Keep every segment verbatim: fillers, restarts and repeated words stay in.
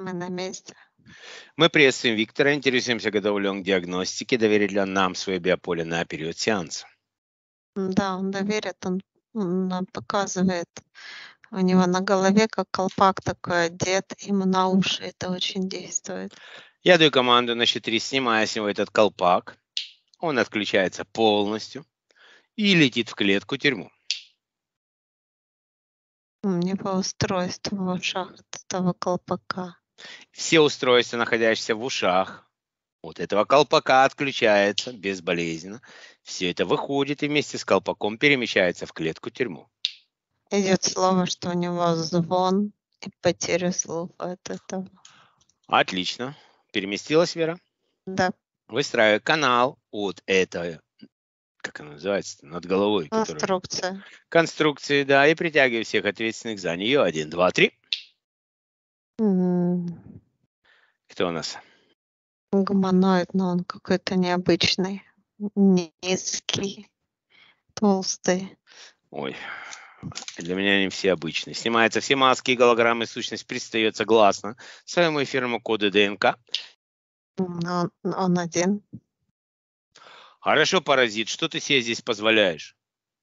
Мы на месте. Мы приветствуем Виктора, интересуемся, готов ли он к диагностике, доверит ли он нам свое биополе на период сеанса. Да, он доверит, он, он нам показывает. У него на голове как колпак такой одет, ему на уши это очень действует. Я даю команду на счет три, снимая с него этот колпак. Он отключается полностью и летит в клетку тюрьму. У него устройство в ушах от этого колпака. Все устройства, находящиеся в ушах, вот этого колпака отключается безболезненно. Все это выходит и вместе с колпаком перемещается в клетку тюрьму. Идет слово, что у него звон и потеря слуха от этого. Отлично. Переместилась, Вера? Да. Выстраиваю канал от этой, как она называется, над головой. Конструкция. Которая... Конструкции, да, и притягиваю всех ответственных за нее. Один, два, три. М. Кто у нас? Гуманоид, но он какой-то необычный. Низкий, толстый. Ой, для меня они все обычные. Снимаются все маски и голограммы, сущность предстает согласно своему эфирному коду ДНК. Он, он один. Хорошо, паразит, что ты себе здесь позволяешь?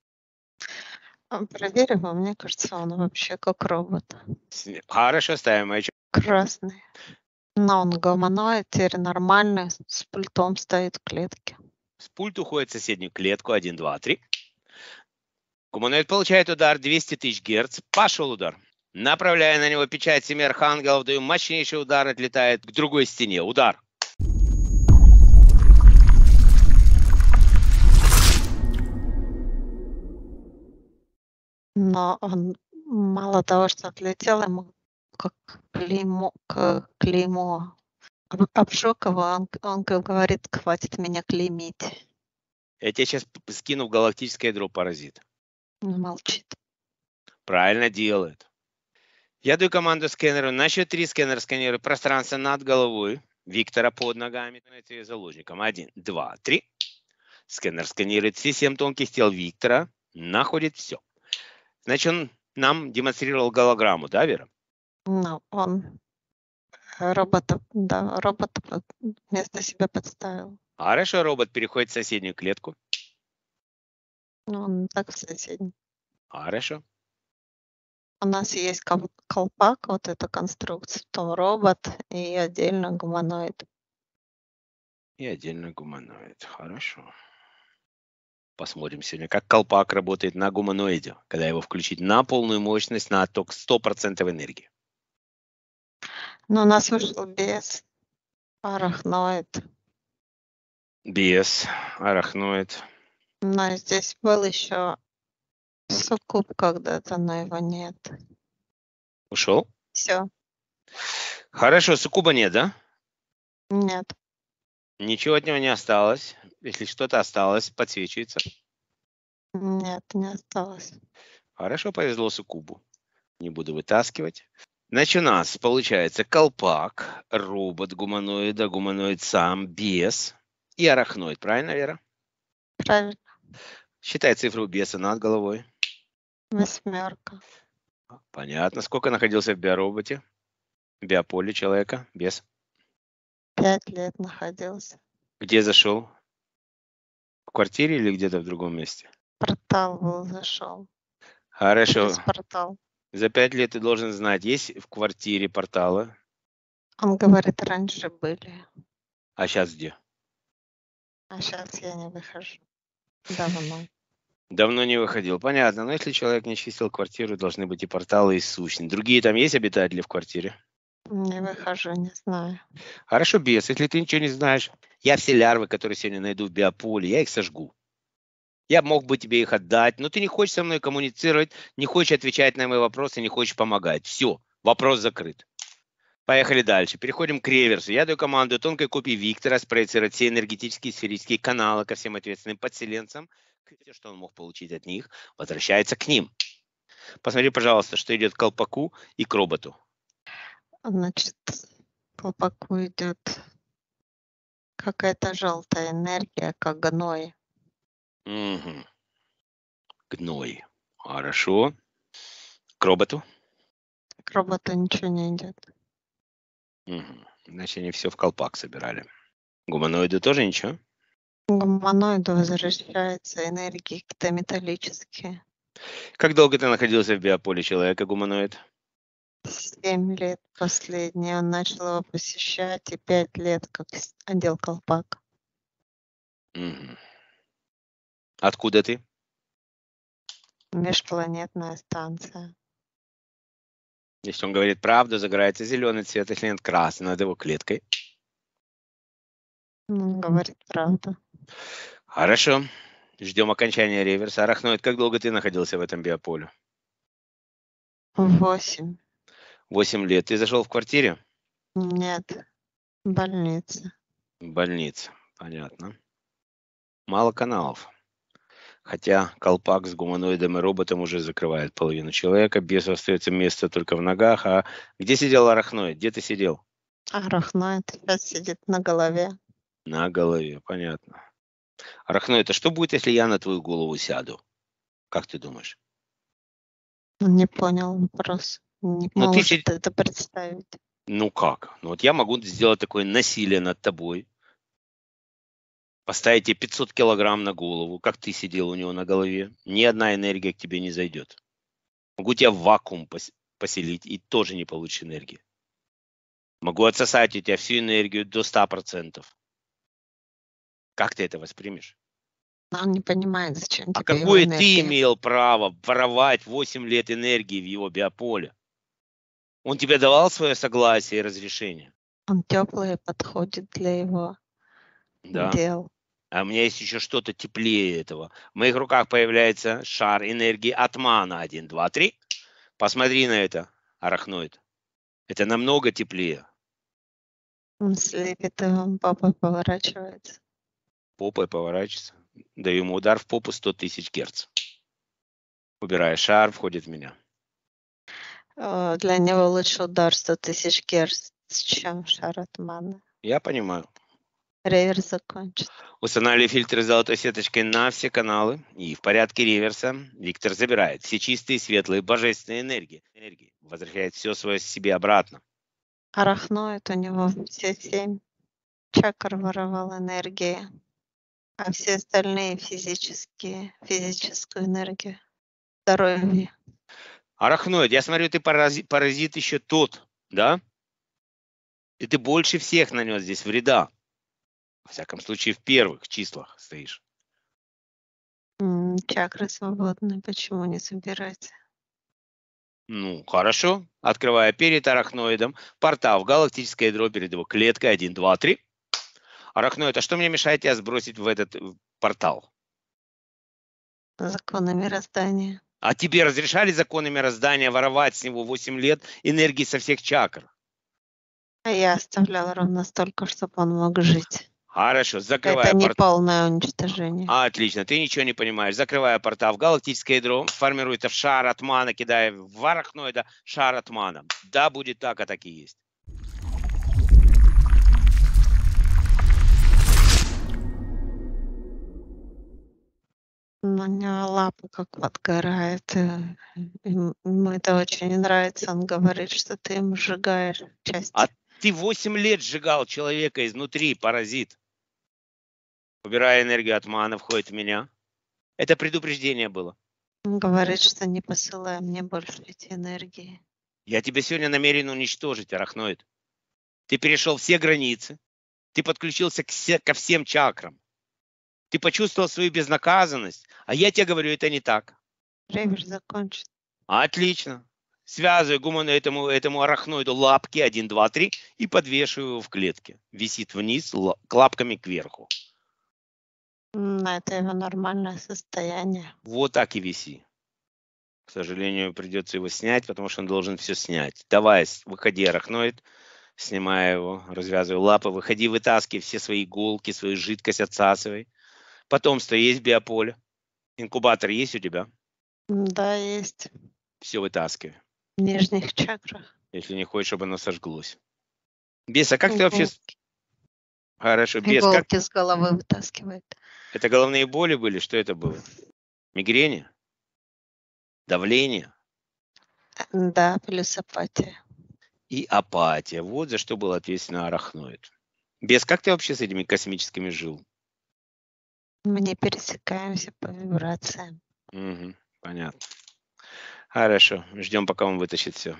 Проверь его, мне кажется, он вообще как робот. Хорошо, ставим маячок. Красный. Но он гуманоид, теперь нормальный, с пультом стоит в клетке. С пульт уходит в соседнюю клетку. Один, два, три. Гуманоид получает удар двести тысяч герц. Пошел удар. Направляя на него печать семи архангелов, даю мощнейший удар, отлетает к другой стене. Удар. Но он мало того, что отлетел, ему как клеймо, как клеймо. Об- Обжег его, он, он говорит, хватит меня клеймить. Я тебе сейчас скину в галактическое ядро паразит. Он молчит. Правильно делает. Я даю команду скэнеру. На счет три скэнер сканирует пространство над головой Виктора под ногами и заложником. Один, два, три. Скэнер сканирует все семь тонких тел Виктора. Находит все. Значит, он нам демонстрировал голограмму, да, Вера? Ну, он робота, да, робота вместо себя подставил. Хорошо, робот переходит в соседнюю клетку. Ну, он так в соседней. Хорошо. У нас есть кол- колпак, вот эта конструкция, то робот и отдельно гуманоид. И отдельно гуманоид. Хорошо. Посмотрим сегодня, как колпак работает на гуманоиде, когда его включить на полную мощность, на ток сто процентов энергии. Но у нас вышел без арахноид. Без арахноид. Но здесь был еще суккуб когда-то, но его нет. Ушел? Все, Хорошо, суккуба нет, да? нет. Ничего от него не осталось. Если что-то осталось, подсвечивается. Нет, не осталось. Хорошо, повезло суккубу. Не буду вытаскивать. Значит, у нас получается колпак, робот гуманоида, гуманоид сам, бес и арахноид. Правильно, Вера? Правильно, Считай цифру беса над головой. восьмерка. Понятно. Сколько находился в биороботе? В биополе человека? Бес. Пять лет находился. Где зашел? В квартире или где-то в другом месте? Портал был, зашел. Хорошо. Через портал. За пять лет ты должен знать, есть в квартире порталы, Он говорит, раньше были, а сейчас где? а сейчас я не выхожу. Давно. Давно не выходил. Понятно. Но если человек не чистил квартиру, должны быть и порталы, и сущность. Другие там есть обитатели в квартире? Не выхожу, не знаю. Хорошо, бес. Если ты ничего не знаешь, я все лярвы, которые сегодня найду в биополе, я их сожгу. Я мог бы тебе их отдать, но ты не хочешь со мной коммуницировать, не хочешь отвечать на мои вопросы, не хочешь помогать. Все, вопрос закрыт. Поехали дальше. Переходим к реверсу. Я даю команду тонкой копии Виктора спроецировать все энергетические сферические каналы ко всем ответственным подселенцам. Все, что он мог получить от них, возвращается к ним. Посмотри, пожалуйста, что идет к колпаку и к роботу. Значит, к колпаку идет какая-то желтая энергия, как гной. Угу. Гной. Хорошо. К роботу. К роботу ничего не идет. Мгм. Значит, они все в колпак собирали. Гуманоиды тоже ничего? Гуманоиду возвращаются энергии какие-то металлические. Как долго ты находился в биополе человека, гуманоид? Семь лет последний он начал его посещать, и пять лет как с- одел колпак. Мгм. Откуда ты? Межпланетная станция. Если он говорит правду, загорается зеленый цвет, если нет красный над его клеткой. Ну, говорит правду. Хорошо. Ждем окончания реверса. Арахноид, как долго ты находился в этом биополе? Восемь. Восемь лет. Ты зашел в квартире? Нет. Больница. Больница. Понятно. Мало каналов. Хотя колпак с гуманоидом и роботом уже закрывает половину человека. Бесу остается место только в ногах. А где сидел арахноид? Где ты сидел? Арахноид сейчас сидит на голове. На голове. Понятно. Арахноид, а что будет, если я на твою голову сяду? Как ты думаешь? Он не понял вопрос. Не Ну ты может си- это представить. Ну как? Ну вот я могу сделать такое насилие над тобой. Поставить тебе пятьсот килограмм на голову, как ты сидел у него на голове. Ни одна энергия к тебе не зайдет. Могу тебя в вакуум пос- поселить, и тоже не получишь энергии. Могу отсосать у тебя всю энергию до ста процентов. Как ты это воспримешь? Он не понимает, зачем А тебе его какое ты энергия. имел право воровать восемь лет энергии в его биополе? Он тебе давал свое согласие и разрешение? Он теплый, подходит для его Да. дел. А у меня есть еще что-то теплее этого. В моих руках появляется шар энергии Атмана. Один, два, три. Посмотри на это, арахноид. Это намного теплее. Он слепит его, папа поворачивается. Попой поворачивается. Даю ему удар в попу сто тысяч герц. Убирая шар, входит в меня. Э, Для него лучше удар сто тысяч герц, чем шар от маны. Я понимаю. Реверс закончен. Устанавливаю фильтры золотой сеточкой на все каналы. И в порядке реверса Виктор забирает все чистые, светлые, божественные энергии. энергии. Возвращает все свое себе обратно. Арахноид у него все семь чакр воровал энергии, а все остальные физические, физическую энергию, здоровье. Арахноид, я смотрю, ты паразит, паразит еще тот, да? И ты больше всех нанес здесь вреда. Во всяком случае, в первых числах стоишь. М, Чакры свободны, почему не собирать? Ну, хорошо. Открывая перед арахноидом портал в галактическое ядро перед его клеткой. Один, два, три. Арахноид, а что мне мешает тебя сбросить в этот э, портал? Законы мироздания. А тебе разрешали законы мироздания воровать с него восемь лет энергии со всех чакр? А я оставляла ровно столько, чтобы он мог жить. Хорошо, закрывая Это не портал. полное уничтожение. Отлично, ты ничего не понимаешь. Закрывая портал в галактическое ядро, формируется шар от мана, кидая в арахноида шар от мана. Да, будет так, а так и есть. У него лапа как подгорает. э, им- Ему это очень не нравится. Он говорит, что ты им сжигаешь части. А ты восемь лет сжигал человека изнутри, паразит. Убирая энергию от мана, входит в меня. Это предупреждение было. Он говорит, что не посылай мне больше эти энергии. Я тебя сегодня намерен уничтожить, арахноид. Ты перешел все границы. Ты подключился к все- ко всем чакрам. Ты почувствовал свою безнаказанность. А я тебе говорю, это не так. Реверс закончен. Отлично. Связываю гуману этому, этому арахноиду лапки один, два, три и подвешиваю его в клетке. Висит вниз ла- лапками кверху. М, Это его нормальное состояние. Вот так и виси. К сожалению, придется его снять, потому что он должен все снять. Давай, с- выходи, арахноид. Снимаю его, развязываю лапы. Выходи, вытаскивай все свои иголки, свою жидкость отсасывай. Потомство есть в биополе. Инкубатор есть у тебя? М, Да, есть Все вытаскивай. в нижних чакрах. Если не хочешь, чтобы оно сожглось. Бес, а как ты вообще... с- Иголки, Хорошо, бес, как... иголки с головы вытаскивает. Это головные боли были? Что это было? Мигрень? Давление? Да, плюс апатия. и апатия. Вот за что был ответственен арахноид. Бес, как ты вообще с этими космическими жил? Мы не пересекаемся по вибрациям. Угу, понятно. Хорошо, ждем, пока он вытащит все.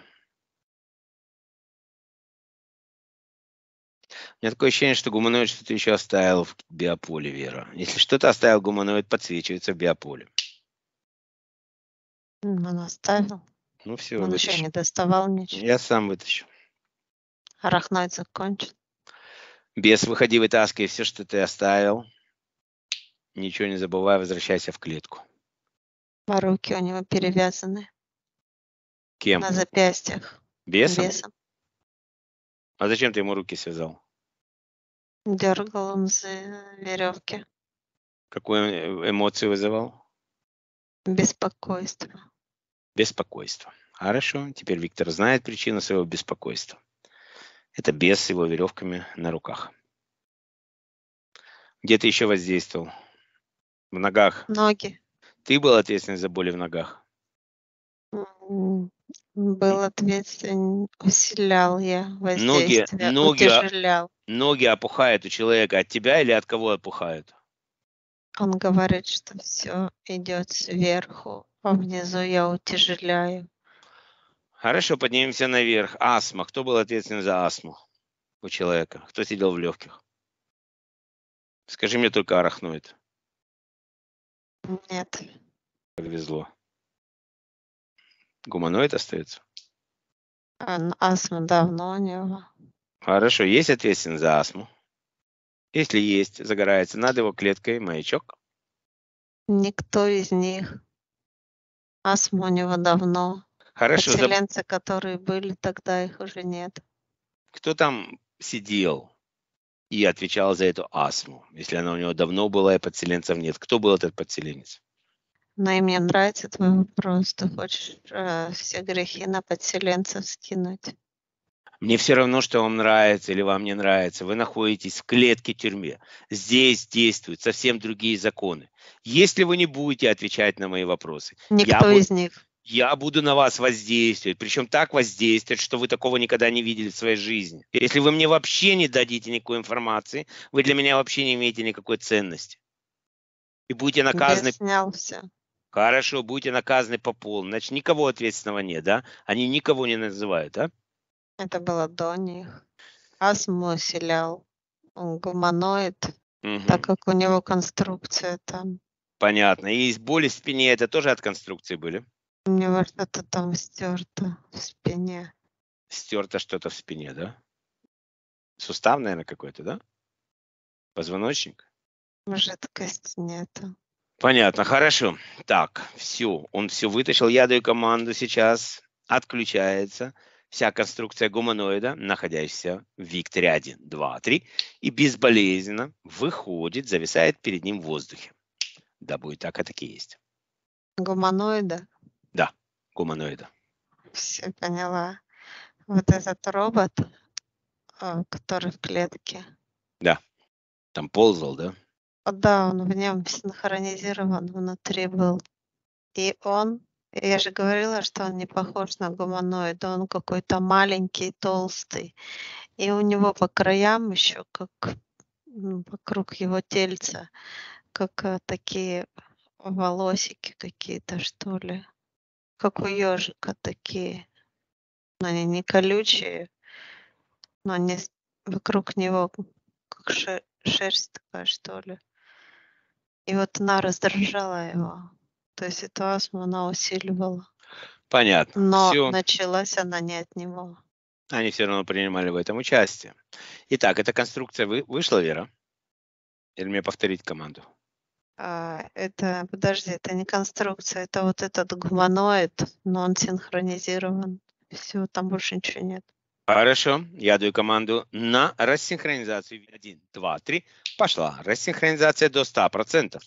У меня такое ощущение, что гуманоид что-то еще оставил в биополе, Вера. Если что-то оставил гуманоид, подсвечивается в биополе. Он оставил. Ну все, Он еще вытащу. не доставал ничего. Я сам вытащу. Арахноид закончен. Бес, выходи, вытаскивай все, что ты оставил. Ничего не забывай, возвращайся в клетку. А руки у него перевязаны Кем? на запястьях. Бесом? Бесом. А зачем ты ему руки связал? Дергал он за веревки. Какую э- эмоцию вызывал? Беспокойство. Беспокойство. Хорошо, теперь Виктор знает причину своего беспокойства. Это бес с его веревками на руках. Где ты еще воздействовал? В ногах. Ноги. Ты был ответственен за боли в ногах? М, Был ответственен, усилял я Ноги, воздействие, ноги, а- утяжелял. ноги опухают у человека от тебя или от кого опухают? Он говорит, что все идет сверху, а внизу я утяжеляю. Хорошо, поднимемся наверх. Астма. Кто был ответственен за астму у человека? Кто сидел в легких? Скажи мне только арахноид. Нет, Повезло. Гуманоид остается? ан- астма давно у него. Хорошо, есть ответственен за астму? Если есть, загорается над его клеткой маячок. Никто из них. Астма у него давно. Хорошо, за- Подселенцы, которые были тогда, их уже нет. кто там сидел и отвечал за эту астму, если она у него давно была и подселенцев нет? Кто был этот подселенец? Но и мне нравится твой вопрос. Ты хочешь э, все грехи на подселенцев скинуть? Мне все равно, что вам нравится или вам не нравится. Вы находитесь в клетке тюрьме. Здесь действуют совсем другие законы. Если вы не будете отвечать на мои вопросы, я, Никто бу- из них. я буду на вас воздействовать. Причем так воздействовать, что вы такого никогда не видели в своей жизни. Если вы мне вообще не дадите никакой информации, вы для меня вообще не имеете никакой ценности. И будете наказаны. Бес снял все. Хорошо, будете наказаны по полной. Значит, никого ответственного нет, да? Они никого не называют, да? Это было до них. Астму усилял. Он гуманоид, Мгм. так как у него конструкция там. Понятно. И боли в спине это тоже от конструкции были? У него что-то там стерто в спине. Стерто что-то в спине, да? Сустав, наверное, какой-то, да? Позвоночник? Жидкости нету. Понятно, хорошо. Так, все, он все вытащил. Я даю команду сейчас. Отключается вся конструкция гуманоида, находящаяся в Викторе один, два, три, и безболезненно выходит, зависает перед ним в воздухе. Да, будет так, а таки есть. Гуманоида. Да, гуманоида. Все поняла. Вот этот робот, а, который в клетке. Да, там ползал, да? О, да, он в нем синхронизирован внутри был. И он, я же говорила, что он не похож на гуманоида, он какой-то маленький, толстый. И у него по краям еще, как м, вокруг его тельца, как а, такие волосики какие-то, что ли. Как у ежика такие. Но они не колючие, но они с- вокруг него как ше- шерсть такая, что ли. И вот она раздражала его. То есть эту астму она усиливала. Понятно. Но Все. началась она не от него. Они все равно принимали в этом участие. Итак, эта конструкция вы, вышла, Вера? Или мне повторить команду? А, это, подожди, это не конструкция, это вот этот гуманоид, но он синхронизирован. Все, там больше ничего нет. Хорошо, я даю команду на рассинхронизацию. Один, два, три. Пошла. Рассинхронизация до ста процентов.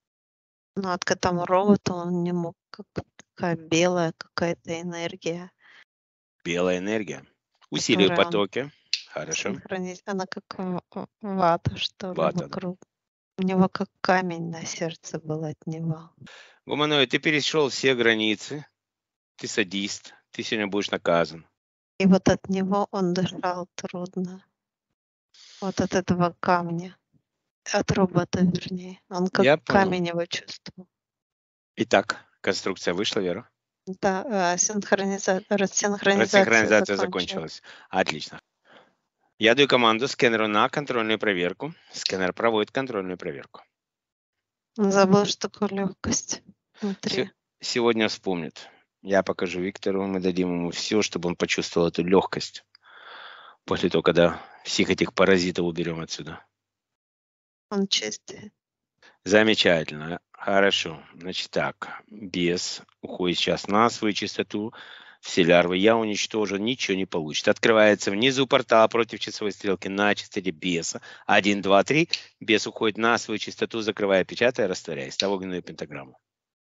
Но вот к этому роботу он не мог, как такая белая какая-то энергия, Белая энергия. Усиливаю которая он потоки. Хорошо. синхрониз... Она как в- в- вата, что ли, Вата, да. вокруг. У него как камень на сердце был от него. Гуманоид, ты перешел все границы. Ты садист. Ты сегодня будешь наказан. И вот от него он дышал трудно. Вот от этого камня. От робота, вернее. Он как Я понял. камень его чувствовал. Итак, конструкция вышла, Вера? Да, э, синхрониза рассинхронизация Рассинхронизация закончилась. закончилась. Отлично. Я даю команду скэнеру на контрольную проверку. Скэнер проводит контрольную проверку. Он забыл, что такое легкость внутри. Сегодня вспомнит. Я покажу Виктору, мы дадим ему все, чтобы он почувствовал эту легкость. После того, когда всех этих паразитов уберем отсюда. Он чистый. Замечательно. Хорошо. Значит так, бес уходит сейчас на свою чистоту. Все лярвы я уничтожу, ничего не получит. Открывается внизу портал против часовой стрелки на частоте беса. один, два, три. Бес уходит на свою чистоту, закрывая, печатая, растворяя. Ставь огненную пентаграмму.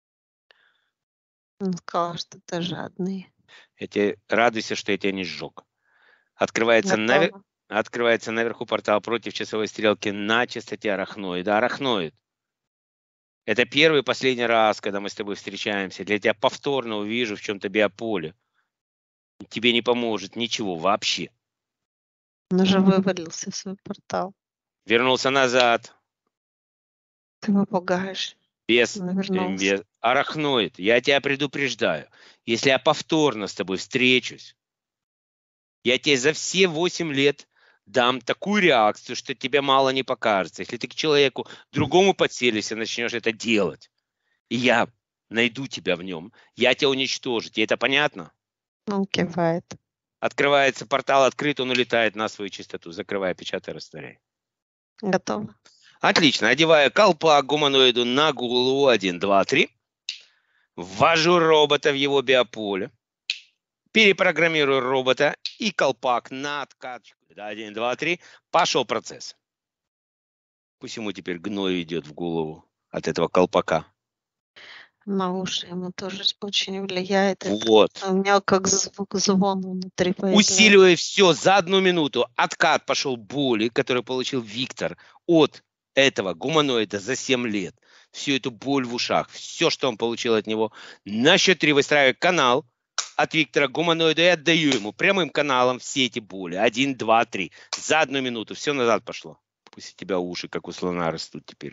Он сказал, что ты жадный. Я тебе радуйся, что я тебя не сжег. Открывается, навер... Открывается наверху портал против часовой стрелки на частоте арахноида. Арахноид. Это первый и последний раз, когда мы с тобой встречаемся. Для тебя повторно увижу в чем-то биополе. Тебе не поможет ничего вообще. Он уже вывалился в свой портал. Вернулся назад. Ты его пугаешь. Без, без арахноид. Я тебя предупреждаю. Если я повторно с тобой встречусь, я тебе за все восемь лет дам такую реакцию, что тебе мало не покажется. Если ты к человеку другому подселишься, начнешь это делать, и я найду тебя в нем, я тебя уничтожу. Тебе это понятно? Он кивает. Открывается портал, открыт, он улетает на свою чистоту. Закрывай, печатай, растворяй. Готово. Отлично. Одеваю колпак гуманоиду на голову. Один, два, три. Ввожу робота в его биополе. Перепрограммирую робота и колпак на откачку. Один, два, три. Пошел процесс. Пусть ему теперь гной идет в голову от этого колпака. На уши ему тоже очень влияет. Вот. Это. У меня как звук звона внутри появляется. Усиливая все за одну минуту. Откат пошел боли, который получил Виктор от этого гуманоида за семь лет. Всю эту боль в ушах. Все, что он получил от него. На счет три выстраиваю канал от Виктора гуманоида и отдаю ему прямым каналом все эти боли. Один, два, три. За одну минуту. Все назад пошло. Пусть у тебя уши, как у слона, растут теперь.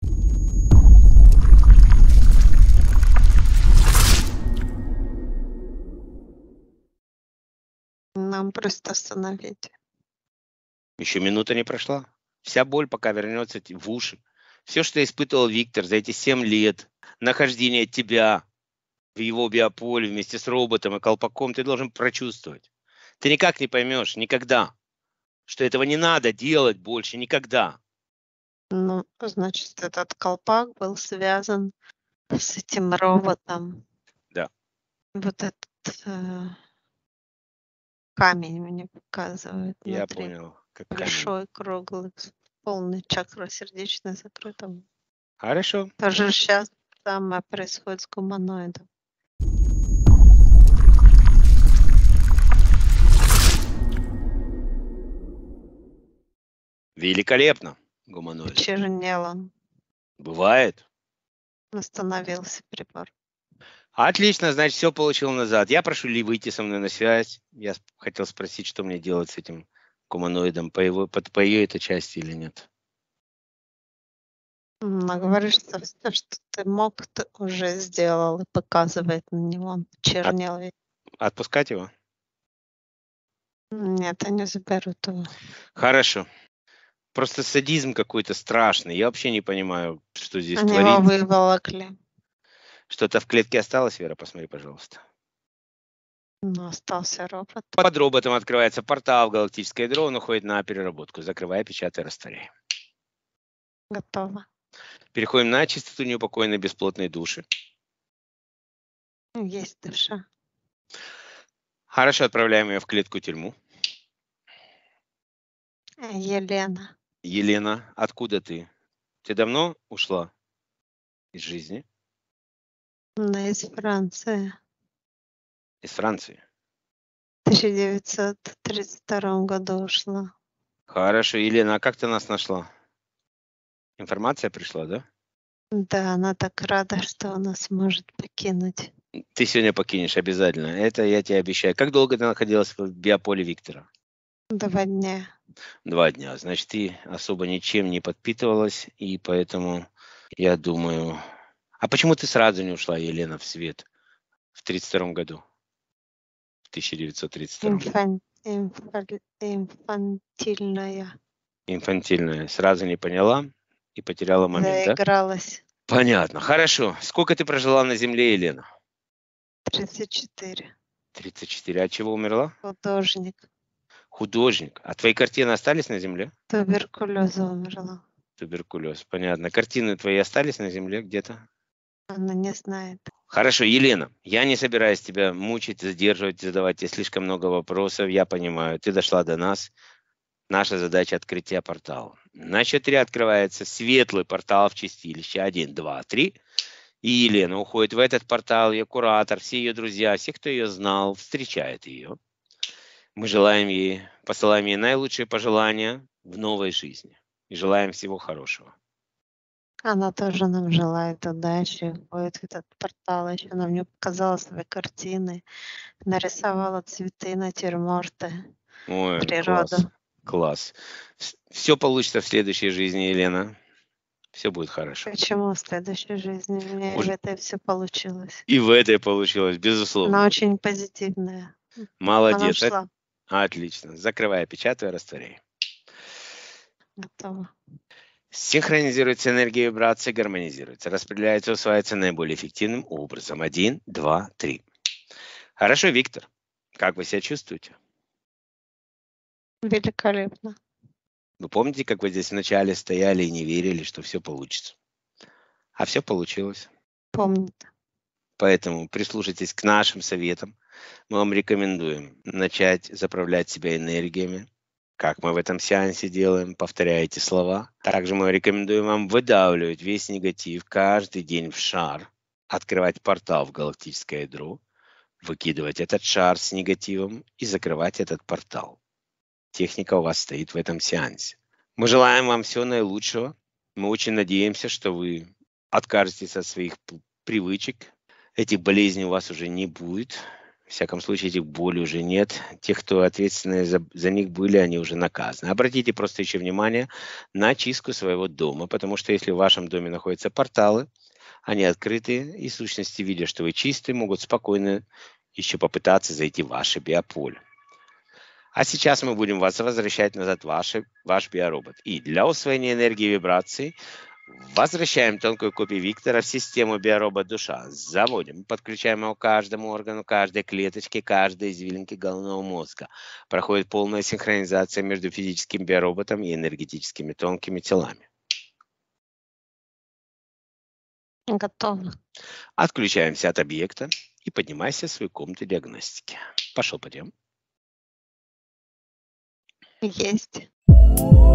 Нам просто остановить. Еще минута не прошла. Вся боль пока вернется в уши. Все, что испытывал Виктор за эти семь лет нахождения тебя в его биополе вместе с роботом и колпаком, ты должен прочувствовать. Ты никак не поймешь, никогда, что этого не надо делать больше, никогда. Ну, значит, этот колпак был связан с этим роботом. Да. Вот этот э, камень мне показывает внутри. Я понял. Как большой, камень. Круглый, полный чакра сердечная закрыта. Хорошо. Тоже сейчас самое происходит с гуманоидом. Великолепно, гуманоид. Почернел он. Бывает. Остановился прибор. Отлично, значит, все получил назад. Я прошу Ли выйти со мной на связь. Я хотел спросить, что мне делать с этим гуманоидом, по, его, по, по ее этой части или нет. Но говоришь, что все, что ты мог, ты уже сделал, и показывает на него. Он почернел. От, отпускать его? Нет, они заберут его. Хорошо. Просто садизм какой-то страшный. Я вообще не понимаю, что здесь Они творится. его выволокли. Что-то в клетке осталось, Вера? Посмотри, пожалуйста. Ну, остался робот. Под роботом открывается портал в галактическое ядро, он уходит на переработку. Закрывай, печатай, растворяй. Готово. Переходим на чистоту неупокоенной бесплотной души. Есть душа. Хорошо, отправляем ее в клетку-тюрьму. Елена. Елена, откуда ты? Ты давно ушла из жизни? Она из Франции. Из Франции. В тысяча девятьсот тридцать втором году ушла. Хорошо, Елена, а как ты нас нашла? Информация пришла, да? Да, она так рада, что она сможет покинуть Ты сегодня покинешь обязательно. Это я тебе обещаю. Как долго ты находилась в биополе Виктора? Два дня. Два дня. Значит, ты особо ничем не подпитывалась, и поэтому я думаю... А почему ты сразу не ушла, Елена, в свет в тридцать втором году? В тысяча девятьсот тридцать втором. Инфан... инфа- Инфантильная. Инфантильная. Сразу не поняла и потеряла момент, да? Заигралась. Понятно. Хорошо. Сколько ты прожила на Земле, Елена? тридцать четыре. тридцать четыре. От чего умерла? Художник. Художник. А твои картины остались на Земле? Туберкулеза умерла. Туберкулез. Понятно. Картины твои остались на Земле где-то? Она не знает. Хорошо, Елена, я не собираюсь тебя мучить, задерживать, задавать тебе слишком много вопросов. Я понимаю, ты дошла до нас. Наша задача — открытие портала. На счет три открывается светлый портал в чистилище. Один, два, три. И Елена уходит в этот портал, ее куратор, все ее друзья, все, кто ее знал, встречают ее. Мы желаем ей, посылаем ей наилучшие пожелания в новой жизни. И желаем всего хорошего. Она тоже нам желает удачи, входит в этот портал. Еще нам не показала свои картины, нарисовала цветы, натюрморты, Ой, природу. класс, класс. Все получится в следующей жизни, Елена. Все будет хорошо. Почему в следующей жизни? У меня и в Уж- этой все получилось. И в этой получилось, Она безусловно. очень позитивная. Она Молодец. Это- ушла. Отлично. Закрывай, печатай, растворяй. Готова. Синхронизируется энергия вибрации, гармонизируется, распределяется, усваивается наиболее эффективным образом. Один, два, три. Хорошо, Виктор. Как вы себя чувствуете? Великолепно. Вы помните, как вы здесь вначале стояли и не верили, что все получится? А все получилось. Помнит. Поэтому прислушайтесь к нашим советам. Мы вам рекомендуем начать заправлять себя энергиями, как мы в этом сеансе делаем, повторяя эти слова. Также мы рекомендуем вам выдавливать весь негатив каждый день в шар, открывать портал в галактическое ядро, выкидывать этот шар с негативом и закрывать этот портал. Техника у вас стоит в этом сеансе. Мы желаем вам всего наилучшего. Мы очень надеемся, что вы откажетесь от своих п- привычек. Этих болезней у вас уже не будет. В всяком случае, этих болей уже нет. Те, кто ответственны за, за них были, они уже наказаны. Обратите просто еще внимание на чистку своего дома, потому что если в вашем доме находятся порталы, они открыты, и в сущности, видя, что вы чисты, могут спокойно еще попытаться зайти в ваше биополе. А сейчас мы будем вас возвращать назад в ваше, ваш биоробот. И для усвоения энергии и вибраций возвращаем тонкую копию Виктора в систему биоробот душа. Заводим, подключаем его к каждому органу, каждой клеточке, каждой извилинке головного мозга. Проходит полная синхронизация между физическим биороботом и энергетическими тонкими телами. Готова. Отключаемся от объекта и поднимайся в свою комнату диагностики. Пошел, пойдем. Есть.